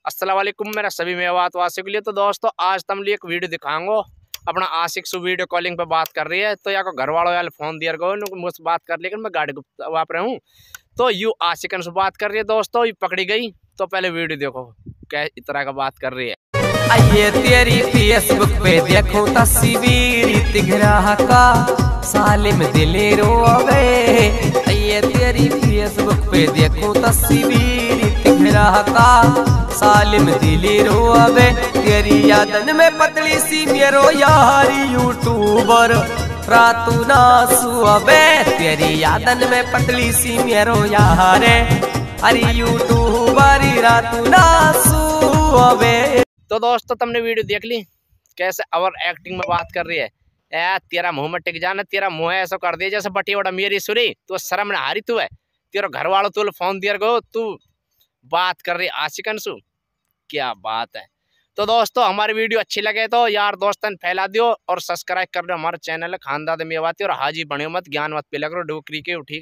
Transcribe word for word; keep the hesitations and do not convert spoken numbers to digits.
अस्सलाम वालेकुम मेरा सभी मेवात वासियों के लिए। तो दोस्तों आज तुम लिए एक वीडियो दिखाऊंगा। अपना आशिक सु वीडियो कॉलिंग पे बात कर रही है, तो या को घर वालों यार फोन दिया गो मुझसे बात कर, लेकिन मैं गाड़ी को वापर हूँ। तो यू आशिकन से बात कर रही है दोस्तों, ये पकड़ी गई। तो पहले वीडियो देखो क्या इस तरह का बात कर रही है। आइए तेरी फेसबुक पे देखो तस्वीर तिघरा का सालिम दिले रोवे। आइए तेरी फेसबुक पे देखो तस्वीर तिघरा का सालिम दिले रोवे। तेरी यादन में पतली सी मेरो यारी यूट्यूबर रातू ना सुवे। तेरी यादन में पतली सी मेरो यारे अरे यूट्यूबर रातू ना सुवे। तो दोस्तों तुमने वीडियो देख ली कैसे और एक्टिंग में बात कर रही है। ए तेरा मुंह में टिक जाना, तेरा मुंह ऐसा कर दिया जैसे बटी वड़ा मेरी सुरी। तू शर्म ना हारी तू है, तेरा घर वालों तू फोन दिया गो, तू बात कर रही आशिकन सु, क्या बात है। तो दोस्तों हमारी वीडियो अच्छी लगे तो यार दोस्तन फैला दियो और सब्सक्राइब कर दो हमारे चैनल खानदाद मेवाती। और हाजी बने मत ज्ञान मत पिला करो डोकरी के उठी।